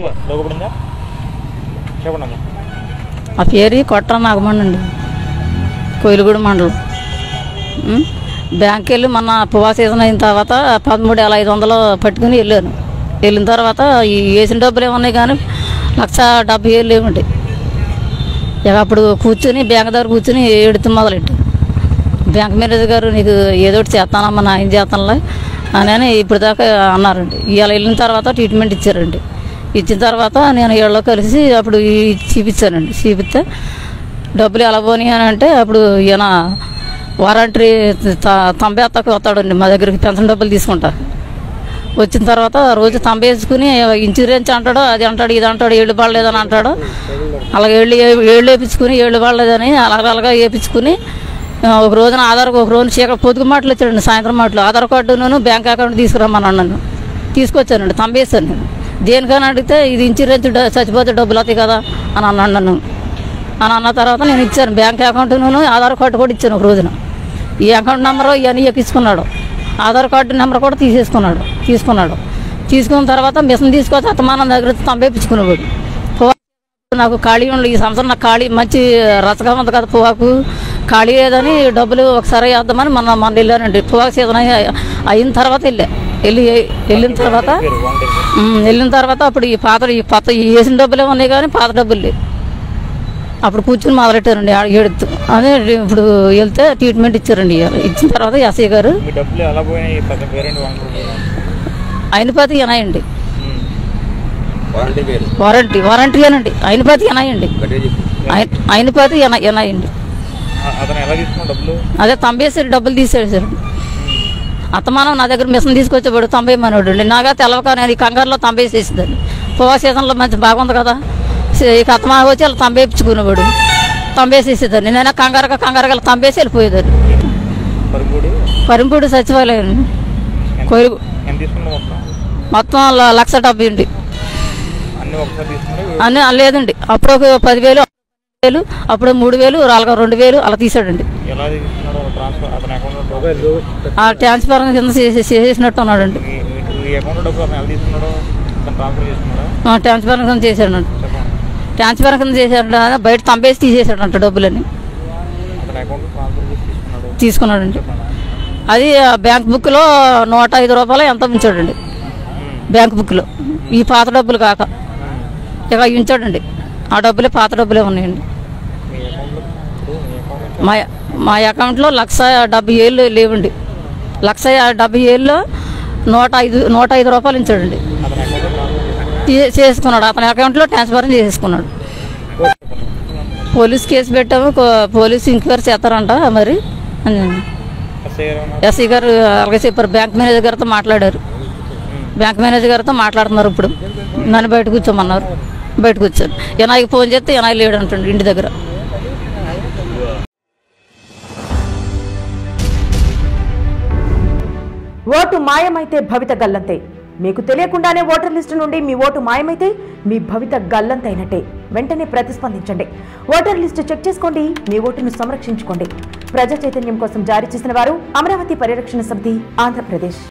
ఆ పేరు కొట్ర నాగమండి, కోయిలగూడ మండలం. బ్యాంక్కి వెళ్ళి మొన్న పువ్వా సీజన్ అయిన తర్వాత 13,500 పట్టుకుని వెళ్ళాను. వెళ్ళిన తర్వాత ఈ వేసిన డబ్బులు ఏమన్నాయి కానీ 1,70,000 లేవండి. ఇక అప్పుడు కూర్చొని బ్యాంక్ దగ్గర కూర్చొని ఏడుతూ మొదలెట్టు. బ్యాంక్ మేనేజర్ గారు నీకు ఏదో ఒకటి చేస్తానమ్మా, నా ఏం చేస్తానులే అని ఇప్పుడు దాకా అన్నారండి. ఇవాళ వెళ్ళిన తర్వాత ట్రీట్మెంట్ ఇచ్చారండి. ఇచ్చిన తర్వాత నేను వీళ్ళలో కలిసి అప్పుడు చూపించానండి. చూపిస్తే డబ్బులు ఎలా పోనీ అని అంటే అప్పుడు ఈయన వారంటీ 90 వస్తాడండి మా దగ్గరికి పెన్షన్ డబ్బులు తీసుకుంటా. వచ్చిన తర్వాత రోజు వేసుకుని ఇన్సూరెన్స్ అంటాడు, అది అంటాడు, ఇది అంటాడు, ఏళ్ళు పడలేదని అంటాడు. అలాగే ఏళ్ళు వేయించుకుని ఏళ్ళు పడలేదని అలాగా వేయించుకుని ఒక రోజున ఒక రోజు చీకటి పొదుగు మాటలు వచ్చాడండి, సాయంత్రం మాటలు. ఆధార్ కార్డును బ్యాంక్ అకౌంట్ తీసుకురమ్మని నన్ను తీసుకొచ్చానండి. వేసాను నేను. దేనికని అడిగితే ఇది ఇన్సూరెన్స్ చచ్చిపోతే డబ్బులు అవుతాయి కదా అని అన్నాను నన్ను. అని అన్న తర్వాత నేను ఇచ్చాను బ్యాంక్ అకౌంట్ను ఆధార్ కార్డు కూడా ఇచ్చాను. ఒక రోజున ఈ అకౌంట్ నెంబరు ఇవన్నీ ఎక్కించుకున్నాడు. ఆధార్ కార్డు నెంబర్ కూడా తీసుకున్న తర్వాత మిషన్ తీసుకొచ్చి అత్తమానం దగ్గర వేయించుకునేవాడు. నాకు ఖాళీ ఉండి ఈ సంవత్సరం నాకు ఖాళీ మంచి రసగా ఉంది కదా, పొగాకు ఖాళీ లేదని డబ్బులు ఒకసారి వేద్దామని మొన్న వెళ్ళానండి. పొగాకు సీజన్ అయిన తర్వాత వెళ్ళిన తర్వాత అప్పుడు ఈ వేసిన డబ్బులే ఉన్నాయి కానీ పాత డబ్బులు లేవు. అప్పుడు కూర్చుని మొదలెట్టారండి ఏడుతూ. అదే ఇప్పుడు వెళ్తే ట్రీట్మెంట్ ఇచ్చారండి. ఇచ్చిన తర్వాత ఎస్ఐ గారు అయినపతి ఎనాయండి, వారంటీ అనండి, అయినపతి ఎనాయండి, అయినపతి ఎనాయండి. అదే వేసి డబ్బులు తీసేసారు. అత్తమానం నా దగ్గర మిషన్ తీసుకొచ్చేవాడు 90 మనోడు అండి. నాగా తెలవక నేను ఈ కంగారులో 90 వేసేసిందండి. పువ్వా సీజన్లో మంచి బాగుంది కదా, ఇక అత్తమానం వచ్చి వాళ్ళు 90 వేయించుకునేవాడు. 90 వేసేసేదాన్ని. నేను కంగారుగా 90 వేసి వెళ్ళిపోయేదాన్ని. పరింపూడి సచివాలయం కోయిలు మొత్తం 1,70,000 అండి. అన్నీ లేదండి. అప్పుడు ఒక 10,000, అప్పుడు 3,000, అలాగ 2,000 అలా తీసాడండి. ట్రాన్స్ఫర్ కింద చేసేసినట్టు ఉన్నాడండి. ట్రాన్స్ఫర్ కింద చేశాడండి. ట్రాన్స్ఫర్ కింద చేశాడు, బయట 90 తీసేసాడంట డబ్బులని తీసుకున్నాడండి. అది బ్యాంక్ బుక్లో 105 రూపాయలు ఎంత ఉంచాడండి. బ్యాంక్ బుక్లో ఈ పాత డబ్బులు కాక ఇక ఉంచాడండి. ఆ డబ్బులే పాత డబ్బులే ఉన్నాయండి. మా అకౌంట్లో 1,70,000 లేవండి. 1,70,000లో 105 రూపాయలు ఉంచాడండి. చేసుకున్నాడు. అతని అకౌంట్లో ట్రాన్స్ఫర్ చేసేసుకున్నాడు. పోలీస్ కేసు పెట్టాము, పోలీసు ఎంక్వైరీ చేస్తారంట మరి. ఎస్ఐ గారు అలాగే చెప్పారు. బ్యాంక్ మేనేజర్ గారితో మాట్లాడారు. బ్యాంక్ మేనేజర్ గారితో మాట్లాడుతున్నారు. ఇప్పుడు నన్ను బయట కూర్చోమన్నారు. బయటకు వచ్చాను. ఎనాయికి ఫోన్ చేస్తే ఎనాయి లేడు అంటుండే ఇంటి దగ్గర. ఓటు మాయమైతే భవిత గల్లంతే. మీకు తెలియకుండానే ఓటర్ లిస్టు నుండి మీ ఓటు మాయమైతే మీ భవిత గల్లంతైనట్టే. వెంటనే ప్రతిస్పందించండి. ఓటర్ లిస్టు చెక్ చేసుకోండి. మీ ఓటును సంరక్షించుకోండి. ప్రజా చైతన్యం కోసం జారీ చేసిన వారు అమరావతి పరిరక్షణ సమితి, ఆంధ్రప్రదేశ్.